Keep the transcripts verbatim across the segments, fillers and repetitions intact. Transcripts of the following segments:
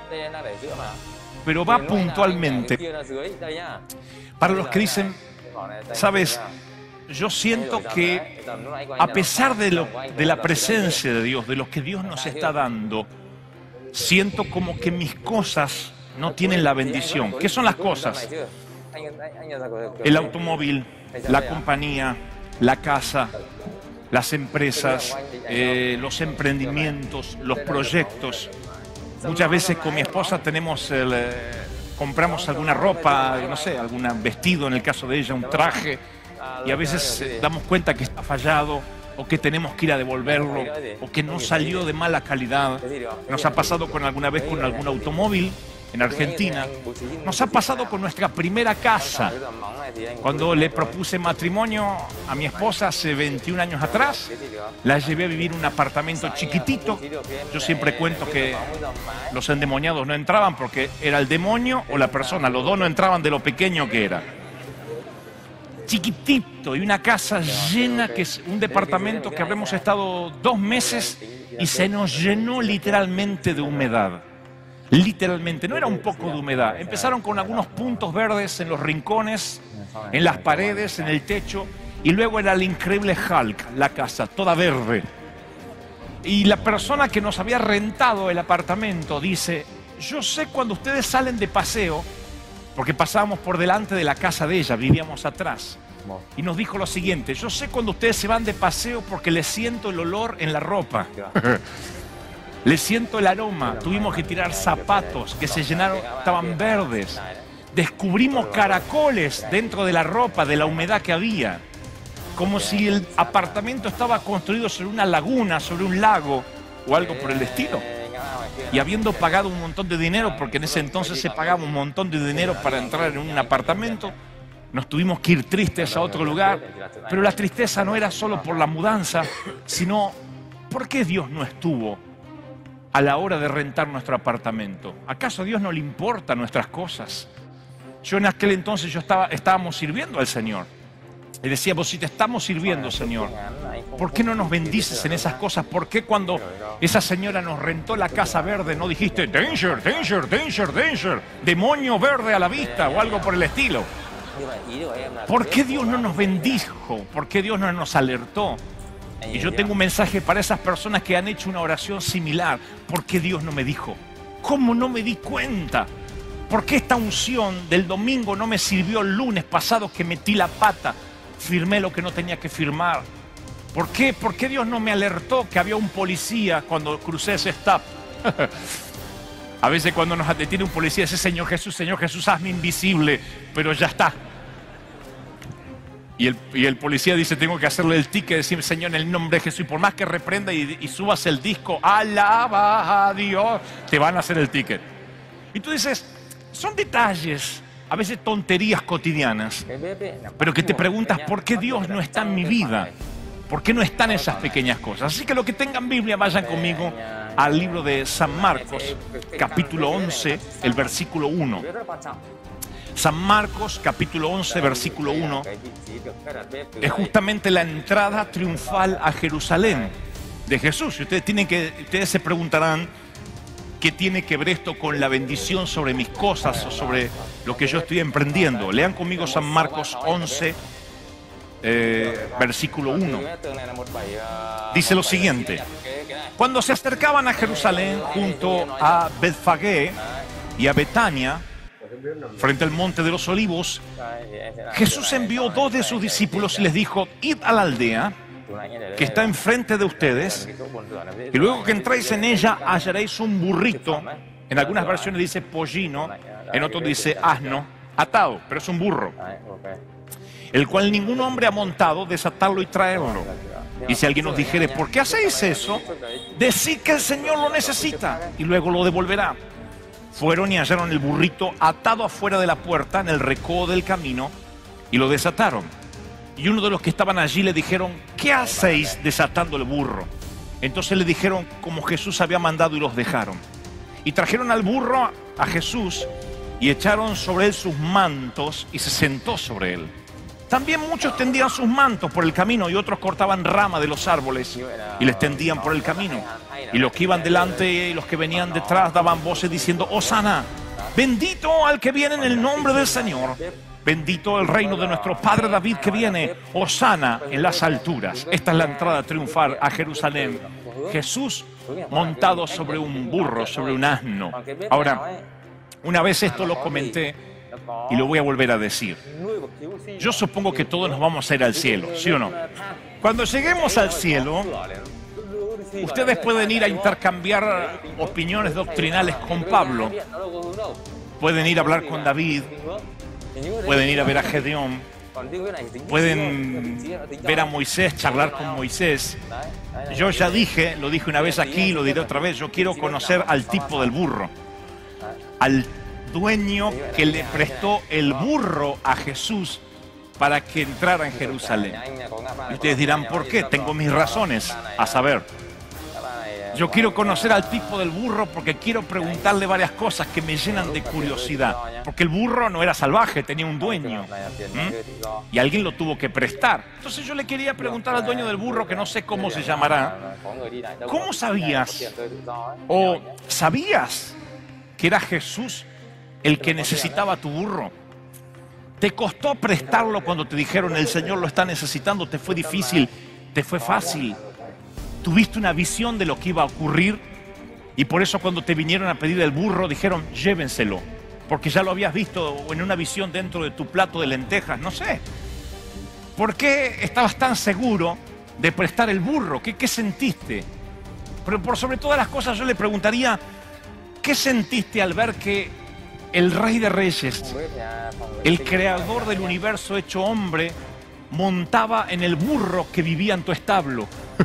pero va puntualmente. Para los que dicen, sabes, yo siento que a pesar de, lo, de la presencia de Dios, de lo que Dios nos está dando, siento como que mis cosas no tienen la bendición. ¿Qué son las cosas? El automóvil, la compañía, la casa, las empresas, eh, los emprendimientos, los proyectos. Muchas veces con mi esposa tenemos el, eh, compramos alguna ropa, no sé, algún vestido, en el caso de ella, un traje, y a veces eh, damos cuenta que está fallado, o que tenemos que ir a devolverlo, o que no salió de mala calidad. Nos ha pasado con alguna vez con algún automóvil en Argentina. Nos ha pasado con nuestra primera casa. Cuando le propuse matrimonio a mi esposa hace veintiún años atrás, la llevé a vivir en un apartamento chiquitito. Yo siempre cuento que los endemoniados no entraban porque era el demonio o la persona. Los dos no entraban de lo pequeño que era. Chiquitito, y una casa llena, que es un departamento que habremos estado dos meses y se nos llenó literalmente de humedad. Literalmente, no era un poco de humedad. Empezaron con algunos puntos verdes en los rincones, en las paredes, en el techo, y luego era el increíble Hulk, la casa, toda verde. Y la persona que nos había rentado el apartamento dice, yo sé cuando ustedes salen de paseo, porque pasábamos por delante de la casa de ella, vivíamos atrás. Y nos dijo lo siguiente, yo sé cuando ustedes se van de paseo porque les siento el olor en la ropa. Le siento el aroma. Tuvimos que tirar zapatos que se llenaron, estaban verdes. Descubrimos caracoles dentro de la ropa, de la humedad que había. Como si el apartamento estaba construido sobre una laguna, sobre un lago o algo por el estilo. Y habiendo pagado un montón de dinero, porque en ese entonces se pagaba un montón de dinero para entrar en un apartamento, nos tuvimos que ir tristes a otro lugar. Pero la tristeza no era solo por la mudanza, sino ¿por qué Dios no estuvo a la hora de rentar nuestro apartamento? ¿Acaso a Dios no le importan nuestras cosas? Yo en aquel entonces yo estaba, estábamos sirviendo al Señor. Y decíamos, si te estamos sirviendo, Señor, ¿por qué no nos bendices en esas cosas? ¿Por qué cuando esa señora nos rentó la casa verde no dijiste, danger, danger, danger, danger, demonio verde a la vista o algo por el estilo? ¿Por qué Dios no nos bendijo? ¿Por qué Dios no nos alertó? Y yo tengo un mensaje para esas personas que han hecho una oración similar. ¿Por qué Dios no me dijo? ¿Cómo no me di cuenta? ¿Por qué esta unción del domingo no me sirvió el lunes pasado que metí la pata? Firmé lo que no tenía que firmar. ¿Por qué? ¿Por qué Dios no me alertó que había un policía cuando crucé ese stop? A veces cuando nos detiene un policía dice, Señor Jesús, Señor Jesús, hazme invisible, pero ya está. Y el, y el policía dice, tengo que hacerle el ticket, decir, Señor, en el nombre de Jesús, y por más que reprenda y, y subas el disco, alaba a Dios, te van a hacer el ticket. Y tú dices, son detalles, a veces tonterías cotidianas, pero que te preguntas, ¿por qué Dios no está en mi vida? ¿Por qué no están esas pequeñas cosas? Así que los que tengan Biblia, vayan conmigo al libro de San Marcos, capítulo once, el versículo uno. San Marcos, capítulo once, versículo uno, es justamente la entrada triunfal a Jerusalén de Jesús. Y ustedes, tienen que, ustedes se preguntarán, ¿qué tiene que ver esto con la bendición sobre mis cosas o sobre lo que yo estoy emprendiendo? Lean conmigo San Marcos once, eh, versículo uno. Dice lo siguiente. Cuando se acercaban a Jerusalén junto a Betfagé y a Betania, frente al monte de los olivos, Jesús envió dos de sus discípulos y les dijo, id a la aldea que está enfrente de ustedes, y luego que entréis en ella hallaréis un burrito, en algunas versiones dice pollino, en otros dice asno, atado, pero es un burro, el cual ningún hombre ha montado, desatarlo y traerlo. Y si alguien nos dijere, ¿por qué hacéis eso? Decid que el Señor lo necesita y luego lo devolverá. Fueron y hallaron el burrito atado afuera de la puerta en el recodo del camino y lo desataron. Y uno de los que estaban allí le dijeron, ¿qué hacéis desatando el burro? Entonces le dijeron como Jesús había mandado y los dejaron. Y trajeron al burro a Jesús y echaron sobre él sus mantos y se sentó sobre él. También muchos tendían sus mantos por el camino y otros cortaban ramas de los árboles y les tendían por el camino. Y los que iban delante y los que venían detrás daban voces diciendo, Hosana, bendito al que viene en el nombre del Señor. Bendito el reino de nuestro padre David que viene. Hosana en las alturas. Esta es la entrada triunfal a Jerusalén. Jesús montado sobre un burro, sobre un asno. Ahora, una vez esto lo comenté y lo voy a volver a decir. Yo supongo que todos nos vamos a ir al cielo, ¿sí o no? Cuando lleguemos al cielo, ustedes pueden ir a intercambiar opiniones doctrinales con Pablo. Pueden ir a hablar con David. Pueden ir a ver a Gedeón. Pueden ver a Moisés, charlar con Moisés. Yo ya dije, lo dije una vez aquí, lo diré otra vez, yo quiero conocer al tipo del burro. Al dueño que le prestó el burro a Jesús para que entrara en Jerusalén. Y ustedes dirán, ¿por qué? Tengo mis razones, a saber. Yo quiero conocer al tipo del burro porque quiero preguntarle varias cosas que me llenan de curiosidad. Porque el burro no era salvaje, tenía un dueño. ¿Mm? Y alguien lo tuvo que prestar. Entonces yo le quería preguntar al dueño del burro, que no sé cómo se llamará, ¿cómo sabías o sabías que era Jesús el que necesitaba tu burro? ¿Te costó prestarlo cuando te dijeron el Señor lo está necesitando? ¿Te fue difícil? ¿Te fue fácil? ¿Tuviste una visión de lo que iba a ocurrir? Y por eso cuando te vinieron a pedir el burro dijeron, llévenselo. Porque ya lo habías visto en una visión dentro de tu plato de lentejas, no sé. ¿Por qué estabas tan seguro de prestar el burro? ¿Qué, qué sentiste? Pero por sobre todas las cosas yo le preguntaría, ¿qué sentiste al ver que el Rey de Reyes, el creador del universo hecho hombre, montaba en el burro que vivía en tu establo?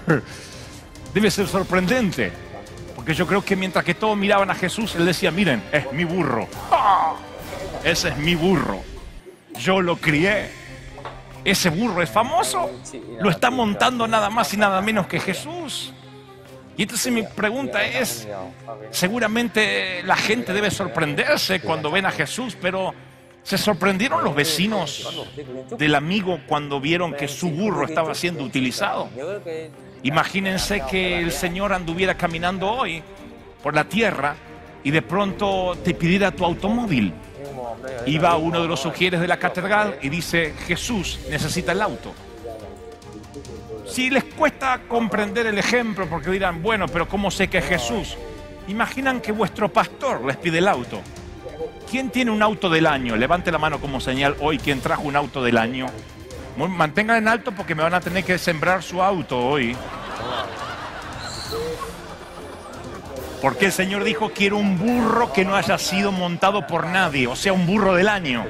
Debe ser sorprendente, porque yo creo que mientras que todos miraban a Jesús, él decía, miren, es mi burro. ¡Ah! Ese es mi burro. Yo lo crié. Ese burro es famoso. Lo está montando nada más y nada menos que Jesús. Y entonces mi pregunta es, seguramente la gente debe sorprenderse cuando ven a Jesús, pero ¿se sorprendieron los vecinos del amigo cuando vieron que su burro estaba siendo utilizado? Imagínense que el Señor anduviera caminando hoy por la tierra y de pronto te pidiera tu automóvil. Iba uno de los sugieres de la catedral y dice, Jesús necesita el auto. Si les cuesta comprender el ejemplo, porque dirán, bueno, pero ¿cómo sé que es Jesús? Imaginan que vuestro pastor les pide el auto. ¿Quién tiene un auto del año? Levante la mano como señal hoy, ¿quién trajo un auto del año? Mantengan en alto porque me van a tener que sembrar su auto hoy. Porque el Señor dijo, quiero un burro que no haya sido montado por nadie, o sea, un burro del año.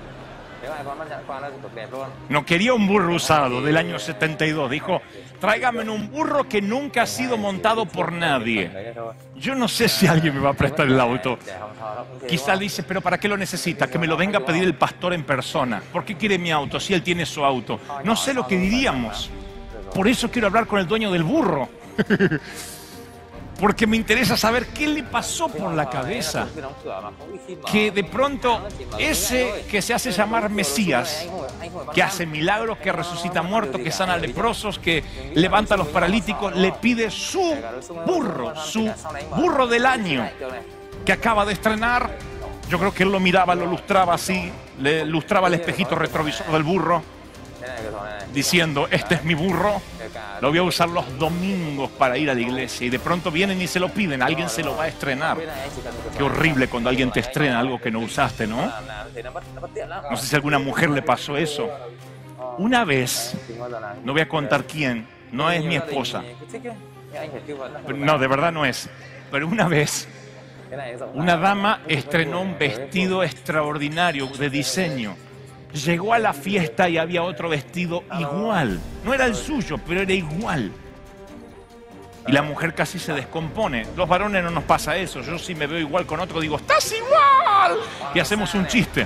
No quería un burro usado del año setenta y dos, dijo, tráigame un burro que nunca ha sido montado por nadie. Yo no sé si alguien me va a prestar el auto. Quizá dice, pero ¿para qué lo necesita? Que me lo venga a pedir el pastor en persona. ¿Por qué quiere mi auto si él tiene su auto? No sé lo que diríamos. Por eso quiero hablar con el dueño del burro. Porque me interesa saber qué le pasó por la cabeza. Que de pronto ese que se hace llamar Mesías, que hace milagros, que resucita muertos, que sana leprosos, que levanta a los paralíticos, le pide su burro, su burro del año, que acaba de estrenar. Yo creo que él lo miraba, lo lustraba así, le lustraba el espejito retrovisor del burro, diciendo, este es mi burro, lo voy a usar los domingos para ir a la iglesia. Y de pronto vienen y se lo piden, alguien se lo va a estrenar. Qué horrible cuando alguien te estrena algo que no usaste, ¿no? No sé si a alguna mujer le pasó eso. Una vez, no voy a contar quién, no es mi esposa. No, de verdad no es. Pero una vez, una dama estrenó un vestido extraordinario de diseño. Llegó a la fiesta y había otro vestido igual. No era el suyo, pero era igual. Y la mujer casi se descompone. Los varones no nos pasa eso. Yo si me veo igual con otro digo, ¡estás igual! Y hacemos un chiste.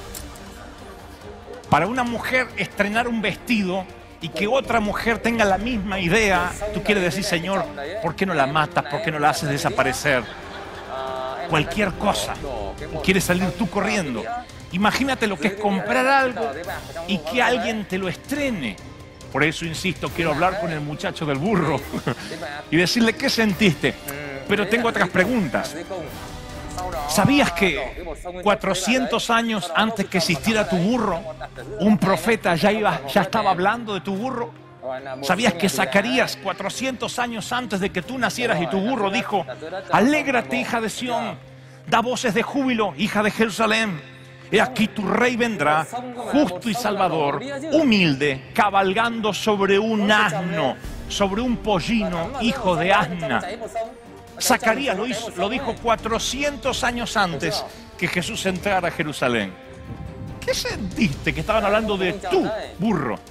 Para una mujer estrenar un vestido y que otra mujer tenga la misma idea, tú quieres decir, Señor, ¿por qué no la matas? ¿Por qué no la haces desaparecer? Cualquier cosa. Y quieres salir tú corriendo. Imagínate lo que es comprar algo y que alguien te lo estrene. Por eso insisto, quiero hablar con el muchacho del burro y decirle, ¿qué sentiste? Pero tengo otras preguntas. ¿Sabías que cuatrocientos años antes que existiera tu burro, un profeta ya, iba, ya estaba hablando de tu burro? ¿Sabías que Zacarías, cuatrocientos años antes de que tú nacieras y tu burro dijo, alégrate, hija de Sión, da voces de júbilo, hija de Jerusalén? He aquí tu rey vendrá, justo y salvador, humilde, cabalgando sobre un asno, sobre un pollino, hijo de asna. Zacarías lo, hizo, lo dijo cuatrocientos años antes que Jesús entrara a Jerusalén. ¿Qué sentiste que estaban hablando de tu burro?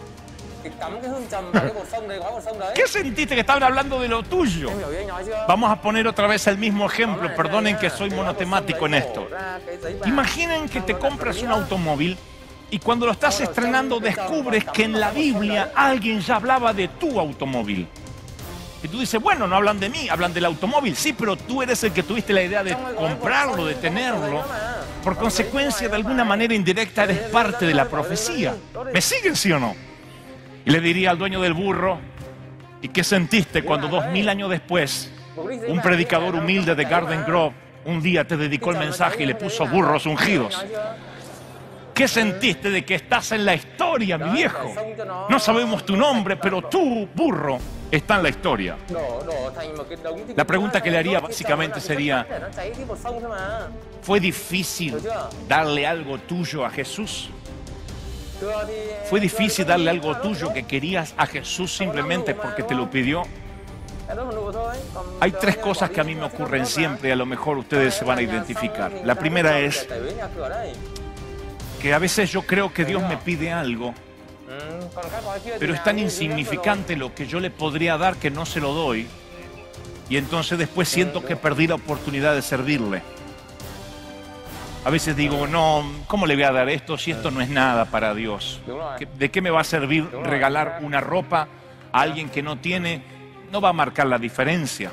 ¿Qué sentiste que estaban hablando de lo tuyo? Vamos a poner otra vez el mismo ejemplo. Perdonen que soy monotemático en esto. Imaginen que te compras un automóvil y cuando lo estás estrenando descubres que en la Biblia alguien ya hablaba de tu automóvil. Y tú dices, bueno, no hablan de mí, hablan del automóvil. Sí, pero tú eres el que tuviste la idea de comprarlo, de tenerlo. Por consecuencia, de alguna manera indirecta, eres parte de la profecía. ¿Me siguen, sí o no? Y le diría al dueño del burro, ¿y qué sentiste cuando dos mil años después un predicador humilde de Garden Grove un día te dedicó el mensaje y le puso burros ungidos? ¿Qué sentiste de que estás en la historia, mi viejo? No sabemos tu nombre, pero tu burro está en la historia. La pregunta que le haría básicamente sería, ¿fue difícil darle algo tuyo a Jesús? ¿Fue difícil darle algo tuyo que querías a Jesús simplemente porque te lo pidió? Hay tres cosas que a mí me ocurren siempre y a lo mejor ustedes se van a identificar. La primera es que a veces yo creo que Dios me pide algo, pero es tan insignificante lo que yo le podría dar que no se lo doy, y entonces después siento que perdí la oportunidad de servirle. A veces digo, no, ¿cómo le voy a dar esto si esto no es nada para Dios? ¿De qué me va a servir regalar una ropa a alguien que no tiene? No va a marcar la diferencia.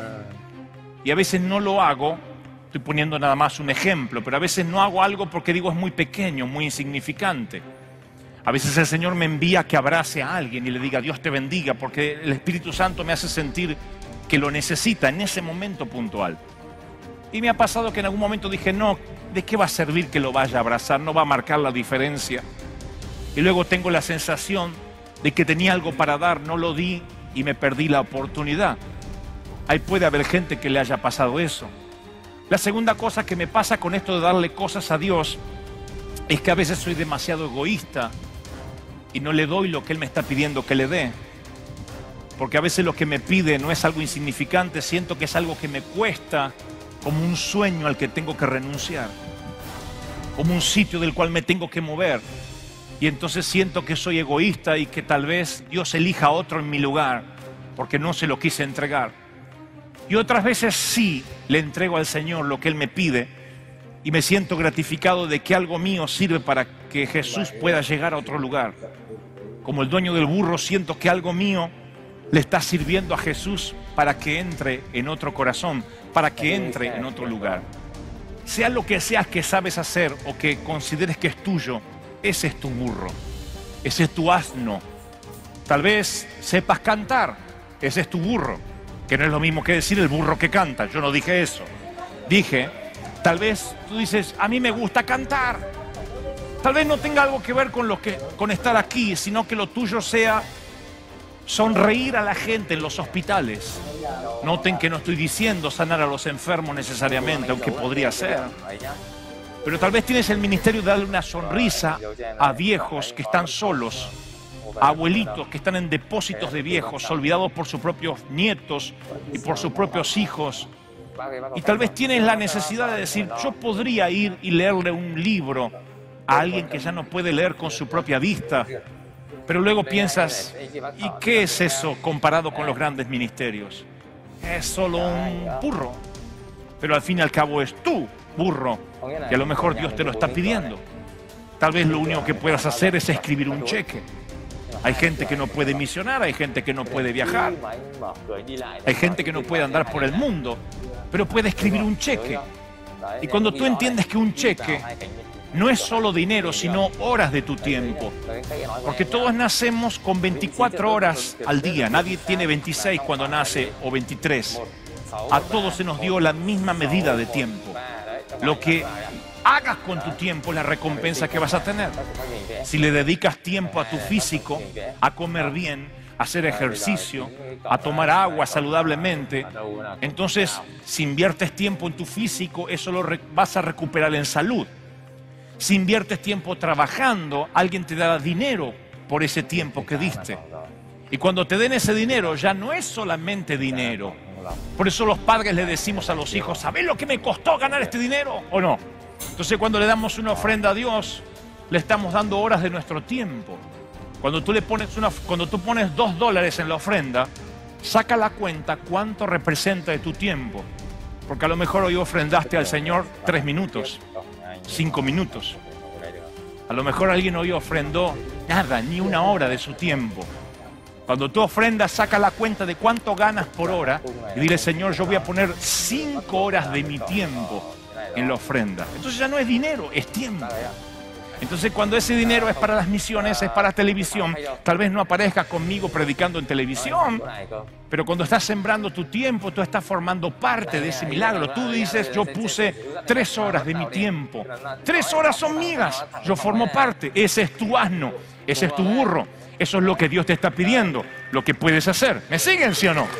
Y a veces no lo hago, estoy poniendo nada más un ejemplo, pero a veces no hago algo porque digo es muy pequeño, muy insignificante. A veces el Señor me envía que abrace a alguien y le diga Dios te bendiga, porque el Espíritu Santo me hace sentir que lo necesita en ese momento puntual. Y me ha pasado que en algún momento dije, no, ¿de qué va a servir que lo vaya a abrazar? No va a marcar la diferencia. Y luego tengo la sensación de que tenía algo para dar, no lo di y me perdí la oportunidad. Ahí puede haber gente que le haya pasado eso. La segunda cosa que me pasa con esto de darle cosas a Dios es que a veces soy demasiado egoísta y no le doy lo que Él me está pidiendo que le dé. Porque a veces lo que me pide no es algo insignificante, siento que es algo que me cuesta, como un sueño al que tengo que renunciar, como un sitio del cual me tengo que mover. Y entonces siento que soy egoísta y que tal vez Dios elija a otro en mi lugar, porque no se lo quise entregar. Y otras veces sí le entrego al Señor lo que Él me pide y me siento gratificado de que algo mío sirve para que Jesús pueda llegar a otro lugar. Como el dueño del burro, siento que algo mío le está sirviendo a Jesús para que entre en otro corazón, para que entre en otro lugar. Sea lo que seas que sabes hacer o que consideres que es tuyo, ese es tu burro, ese es tu asno. Tal vez sepas cantar, ese es tu burro, que no es lo mismo que decir el burro que canta. Yo no dije eso. Dije, tal vez tú dices, a mí me gusta cantar. Tal vez no tenga algo que ver con, lo que, con estar aquí, sino que lo tuyo sea sonreír a la gente en los hospitales. Noten que no estoy diciendo sanar a los enfermos necesariamente, aunque podría ser. Pero tal vez tienes el ministerio de darle una sonrisa a viejos que están solos, a abuelitos que están en depósitos de viejos, olvidados por sus propios nietos y por sus propios hijos. Y tal vez tienes la necesidad de decir, yo podría ir y leerle un libro a alguien que ya no puede leer con su propia vista. Pero luego piensas, ¿y qué es eso comparado con los grandes ministerios? Es solo un burro. Pero al fin y al cabo es tu burro, que a lo mejor Dios te lo está pidiendo. Tal vez lo único que puedas hacer es escribir un cheque. Hay gente que no puede misionar, hay gente que no puede viajar, hay gente que no puede andar por el mundo, pero puede escribir un cheque. Y cuando tú entiendes que un cheque no es solo dinero, sino horas de tu tiempo. Porque todos nacemos con veinticuatro horas al día. Nadie tiene veintiséis cuando nace o veintitrés. A todos se nos dio la misma medida de tiempo. Lo que hagas con tu tiempo es la recompensa que vas a tener. Si le dedicas tiempo a tu físico, a comer bien, a hacer ejercicio, a tomar agua saludablemente, entonces si inviertes tiempo en tu físico, eso lo vas a recuperar en salud. Si inviertes tiempo trabajando, alguien te dará dinero por ese tiempo que diste. Y cuando te den ese dinero, ya no es solamente dinero. Por eso los padres le decimos a los hijos, ¿sabés lo que me costó ganar este dinero o no? Entonces cuando le damos una ofrenda a Dios, le estamos dando horas de nuestro tiempo. Cuando tú, le pones una, cuando tú pones dos dólares en la ofrenda, saca la cuenta cuánto representa de tu tiempo. Porque a lo mejor hoy ofrendaste al Señor tres minutos, cinco minutos. A lo mejor alguien hoy ofrendó nada, ni una hora de su tiempo. Cuando tú ofrendas, saca la cuenta de cuánto ganas por hora y dile, Señor, yo voy a poner cinco horas de mi tiempo en la ofrenda. Entonces ya no es dinero, es tiempo. Entonces cuando ese dinero es para las misiones, es para televisión, tal vez no aparezca conmigo predicando en televisión, pero cuando estás sembrando tu tiempo, tú estás formando parte de ese milagro. Tú dices, yo puse tres horas de mi tiempo. Tres horas son mías, yo formo parte. Ese es tu asno, ese es tu burro. Eso es lo que Dios te está pidiendo, lo que puedes hacer. ¿Me siguen, sí o no?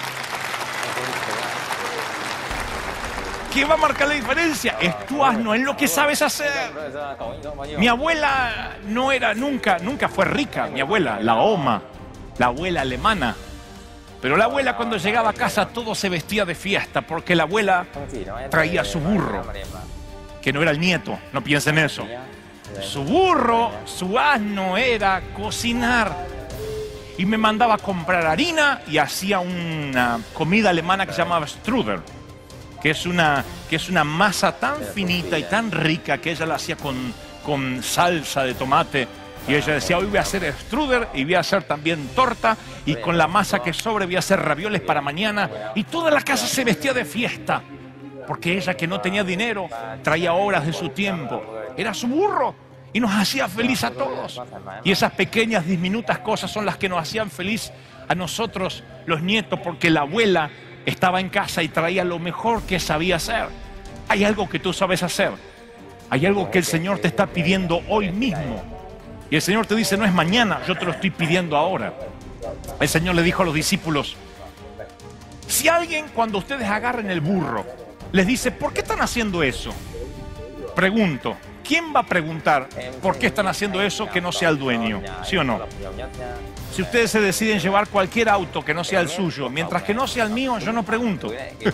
¿Qué va a marcar la diferencia? Es tu asno, es lo que sabes hacer. Mi abuela no era nunca, nunca fue rica. Mi abuela, la Oma, la abuela alemana. Pero la abuela cuando llegaba a casa todo se vestía de fiesta porque la abuela traía su burro, que no era el nieto, no piensen eso. Su burro, su asno era cocinar. Y me mandaba a comprar harina y hacía una comida alemana que se llamaba Strudel, que es una, que es una masa tan finita y tan rica que ella la hacía con, con salsa de tomate. Y ella decía, hoy voy a hacer strudel y voy a hacer también torta y con la masa que sobre voy a hacer ravioles para mañana. Y toda la casa se vestía de fiesta, porque ella, que no tenía dinero, traía horas de su tiempo. Era su burro y nos hacía feliz a todos. Y esas pequeñas, diminutas cosas son las que nos hacían feliz a nosotros, los nietos, porque la abuela estaba en casa y traía lo mejor que sabía hacer. Hay algo que tú sabes hacer. Hay algo que el Señor te está pidiendo hoy mismo. Y el Señor te dice, no es mañana, yo te lo estoy pidiendo ahora. El Señor le dijo a los discípulos, si alguien, cuando ustedes agarren el burro, les dice, ¿por qué están haciendo eso? Pregunto, ¿quién va a preguntar por qué están haciendo eso que no sea el dueño? ¿Sí o no? Si ustedes se deciden llevar cualquier auto que no sea el suyo, mientras que no sea el mío, yo no pregunto.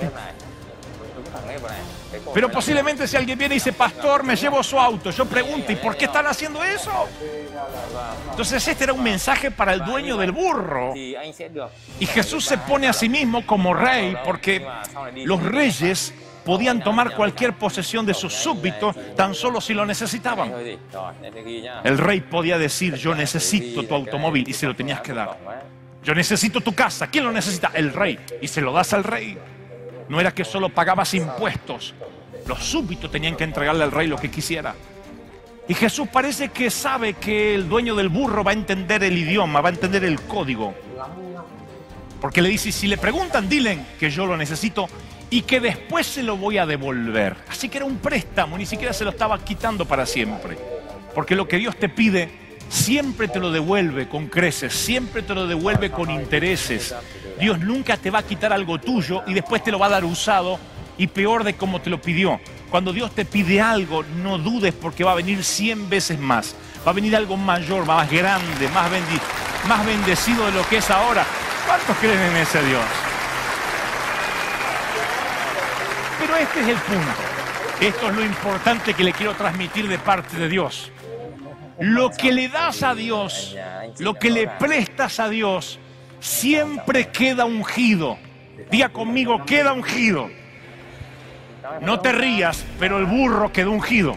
Pero posiblemente si alguien viene y dice, pastor, me llevo su auto, yo pregunto, ¿y por qué están haciendo eso? Entonces este era un mensaje para el dueño del burro. Y Jesús se pone a sí mismo como rey, porque los reyes podían tomar cualquier posesión de sus súbditos tan solo si lo necesitaban. El rey podía decir, yo necesito tu automóvil, y se lo tenías que dar. Yo necesito tu casa, ¿quién lo necesita? El rey, y se lo das al rey. No era que solo pagabas impuestos, los súbditos tenían que entregarle al rey lo que quisiera. Y Jesús parece que sabe que el dueño del burro va a entender el idioma, va a entender el código. Porque le dice, si le preguntan, dile que yo lo necesito y que después se lo voy a devolver. Así que era un préstamo, ni siquiera se lo estaba quitando para siempre. Porque lo que Dios te pide, siempre te lo devuelve con creces, siempre te lo devuelve con intereses. Dios nunca te va a quitar algo tuyo y después te lo va a dar usado y peor de como te lo pidió. Cuando Dios te pide algo, no dudes porque va a venir cien veces más. Va a venir algo mayor, más grande, más, bendi más bendecido de lo que es ahora. ¿Cuántos creen en ese Dios? Pero este es el punto. Esto es lo importante que le quiero transmitir de parte de Dios. Lo que le das a Dios, lo que le prestas a Dios, siempre queda ungido. Diga conmigo, queda ungido. No te rías, pero el burro quedó ungido.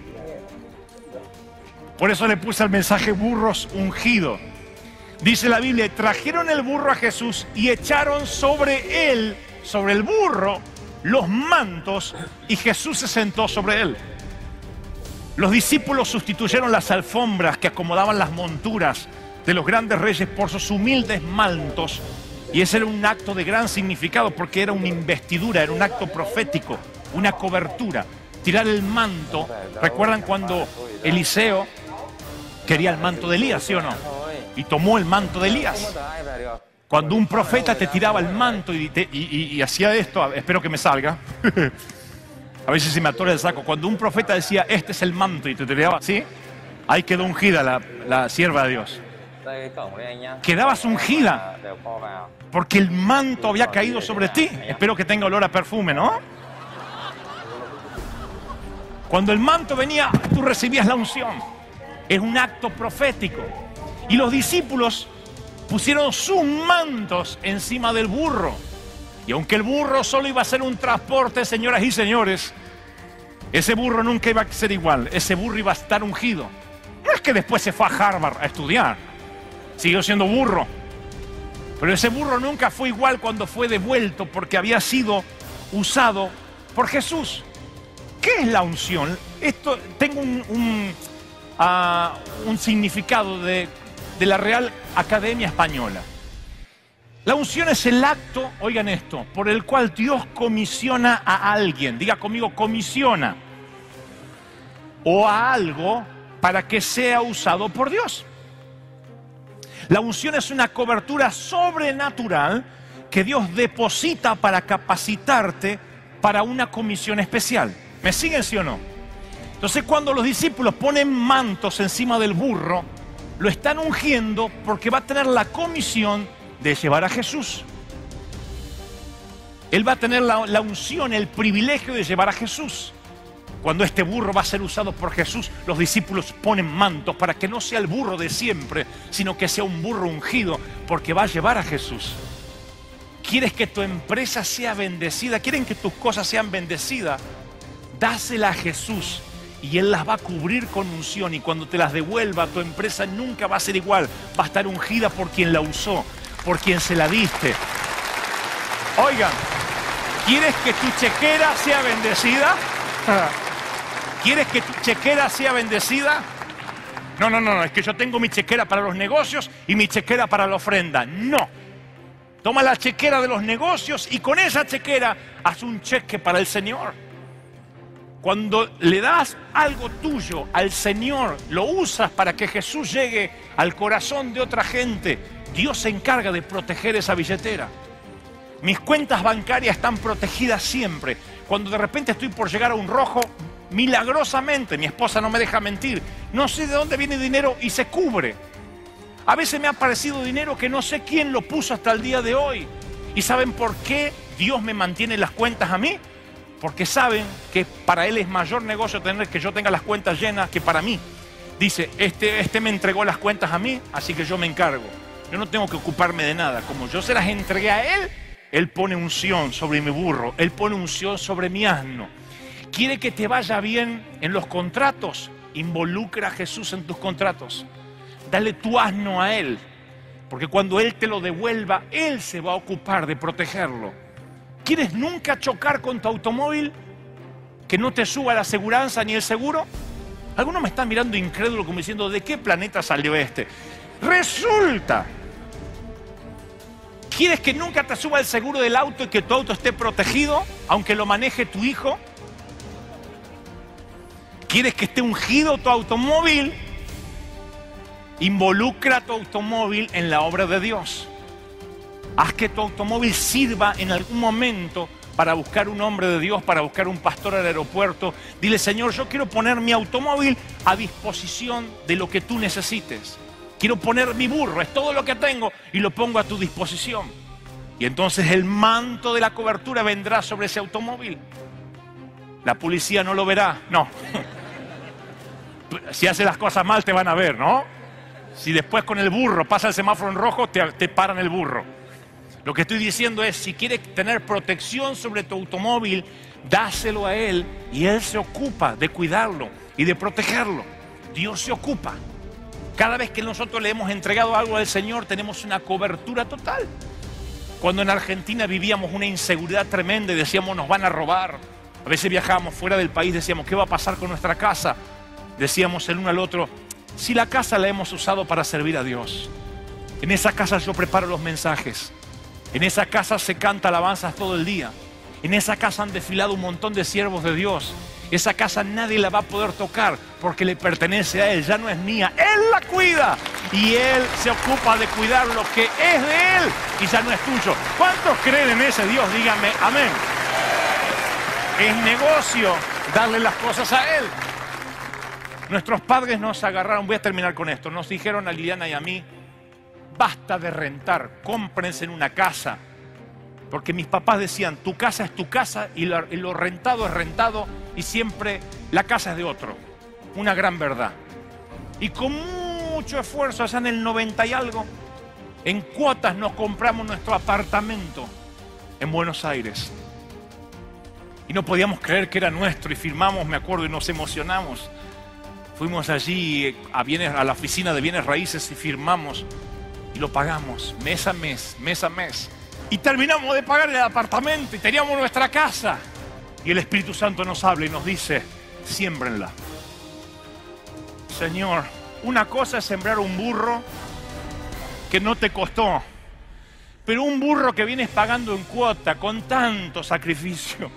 Por eso le puse el mensaje burros ungidos. Dice la Biblia, trajeron el burro a Jesús y echaron sobre él, sobre el burro, los mantos, y Jesús se sentó sobre él. Los discípulos sustituyeron las alfombras que acomodaban las monturas de los grandes reyes por sus humildes mantos. Y ese era un acto de gran significado porque era una investidura, era un acto profético, una cobertura. Tirar el manto. ¿Recuerdan cuando Eliseo quería el manto de Elías, sí o no? Y tomó el manto de Elías. Cuando un profeta te tiraba el manto y, te, y, y, y hacía esto, espero que me salga. A veces se me atora el saco. Cuando un profeta decía, este es el manto y te tiraba así, ahí quedó ungida la, la sierva de Dios. Quedabas ungida porque el manto había caído sobre ti. Espero que tenga olor a perfume, ¿no? Cuando el manto venía, tú recibías la unción. Es un acto profético. Y los discípulos pusieron sus mantos encima del burro. Y aunque el burro solo iba a ser un transporte, señoras y señores, ese burro nunca iba a ser igual. Ese burro iba a estar ungido. No es que después se fue a Harvard a estudiar. Siguió siendo burro. Pero ese burro nunca fue igual cuando fue devuelto porque había sido usado por Jesús. ¿Qué es la unción? Esto tengo un, un, uh, un significado de, de la Real Academia Española. La unción es el acto, oigan esto, por el cual Dios comisiona a alguien. Diga conmigo, comisiona. O a algo para que sea usado por Dios. La unción es una cobertura sobrenatural que Dios deposita para capacitarte para una comisión especial. ¿Me siguen, sí o no? Entonces, cuando los discípulos ponen mantos encima del burro, lo están ungiendo porque va a tener la comisión de llevar a Jesús. Él va a tener la, la unción, el privilegio de llevar a Jesús. Cuando este burro va a ser usado por Jesús, los discípulos ponen mantos para que no sea el burro de siempre, sino que sea un burro ungido, porque va a llevar a Jesús. ¿Quieres que tu empresa sea bendecida? ¿Quieren que tus cosas sean bendecidas? Dásela a Jesús y Él las va a cubrir con unción. Y cuando te las devuelva, tu empresa nunca va a ser igual. Va a estar ungida por quien la usó, por quien se la diste. Oigan, ¿quieres que tu chequera sea bendecida? ¿Quieres que tu chequera sea bendecida? No, no, no, no, es que yo tengo mi chequera para los negocios y mi chequera para la ofrenda. No. Toma la chequera de los negocios y con esa chequera haz un cheque para el Señor. Cuando le das algo tuyo al Señor, lo usas para que Jesús llegue al corazón de otra gente, Dios se encarga de proteger esa billetera. Mis cuentas bancarias están protegidas siempre. Cuando de repente estoy por llegar a un rojo, milagrosamente, mi esposa no me deja mentir, no sé de dónde viene dinero y se cubre. A veces me ha aparecido dinero que no sé quién lo puso hasta el día de hoy. ¿Y saben por qué Dios me mantiene las cuentas a mí? Porque saben que para Él es mayor negocio tener que yo tenga las cuentas llenas que para mí. Dice, este, este me entregó las cuentas a mí, así que yo me encargo. Yo no tengo que ocuparme de nada. Como yo se las entregué a Él, Él pone unción sobre mi burro, Él pone unción sobre mi asno. ¿Quiere que te vaya bien en los contratos? Involucra a Jesús en tus contratos. Dale tu asno a Él, porque cuando Él te lo devuelva, Él se va a ocupar de protegerlo. ¿Quieres nunca chocar con tu automóvil? ¿Que no te suba la aseguranza ni el seguro? Algunos me están mirando incrédulo como diciendo, ¿de qué planeta salió este? Resulta. ¿Quieres que nunca te suba el seguro del auto y que tu auto esté protegido, aunque lo maneje tu hijo? ¿Quieres que esté ungido tu automóvil? Involucra tu automóvil en la obra de Dios. Haz que tu automóvil sirva en algún momento para buscar un hombre de Dios, para buscar un pastor al aeropuerto. Dile, Señor, yo quiero poner mi automóvil a disposición de lo que tú necesites. Quiero poner mi burro, es todo lo que tengo, y lo pongo a tu disposición. Y entonces el manto de la cobertura vendrá sobre ese automóvil. La policía no lo verá, no. Si haces las cosas mal te van a ver, ¿no? Si después con el burro pasa el semáforo en rojo, te, te paran el burro. Lo que estoy diciendo es, si quieres tener protección sobre tu automóvil, dáselo a Él y Él se ocupa de cuidarlo y de protegerlo. Dios se ocupa. Cada vez que nosotros le hemos entregado algo al Señor, tenemos una cobertura total. Cuando en Argentina vivíamos una inseguridad tremenda y decíamos, nos van a robar. A veces viajábamos fuera del país, decíamos, ¿qué va a pasar con nuestra casa? decíamos el uno al otro, si la casa la hemos usado para servir a Dios, en esa casa yo preparo los mensajes, en esa casa se canta alabanzas todo el día, en esa casa han desfilado un montón de siervos de Dios, esa casa nadie la va a poder tocar porque le pertenece a Él, ya no es mía, Él la cuida y Él se ocupa de cuidar lo que es de Él y ya no es tuyo. ¿Cuántos creen en ese Dios? Díganme amén. Es negocio darle las cosas a Él. Nuestros padres nos agarraron, voy a terminar con esto, nos dijeron a Liliana y a mí, basta de rentar, cómprense en una casa. Porque mis papás decían, tu casa es tu casa y lo, y lo rentado es rentado y siempre la casa es de otro. Una gran verdad. Y con mucho esfuerzo, allá en el noventa y algo, en cuotas nos compramos nuestro apartamento en Buenos Aires. Y no podíamos creer que era nuestro y firmamos, me acuerdo, y nos emocionamos. Fuimos allí a, bienes, a la oficina de bienes raíces y firmamos y lo pagamos mes a mes, mes a mes. Y terminamos de pagar el apartamento y teníamos nuestra casa. Y el Espíritu Santo nos habla y nos dice, siémbrenla. Señor, una cosa es sembrar un burro que no te costó, pero un burro que vienes pagando en cuota con tanto sacrificio.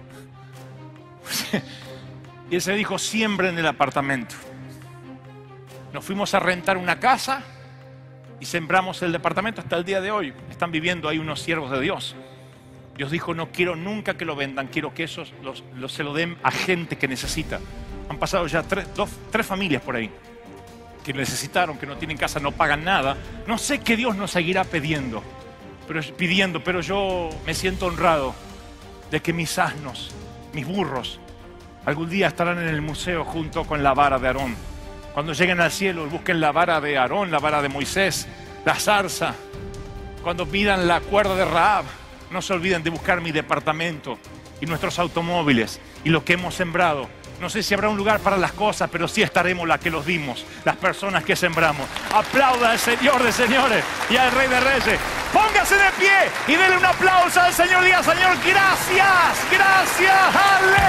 Y él se dijo, siembren el apartamento. Nos fuimos a rentar una casa y sembramos el departamento hasta el día de hoy. Están viviendo ahí unos siervos de Dios. Dios dijo, no quiero nunca que lo vendan, quiero que esos los, los, se lo den a gente que necesita. Han pasado ya tres, dos, tres familias por ahí que necesitaron, que no tienen casa, no pagan nada. No sé qué Dios nos seguirá pidiendo, pero, pidiendo, pero yo me siento honrado de que mis asnos, mis burros, algún día estarán en el museo junto con la vara de Aarón. Cuando lleguen al cielo, busquen la vara de Aarón, la vara de Moisés, la zarza. Cuando pidan la cuerda de Rahab, no se olviden de buscar mi departamento y nuestros automóviles y lo que hemos sembrado. No sé si habrá un lugar para las cosas, pero sí estaremos las que los dimos, las personas que sembramos. Aplauda al Señor de señores y al Rey de Reyes. Póngase de pie y denle un aplauso al Señor. Diga, Señor, gracias, gracias, aleluya.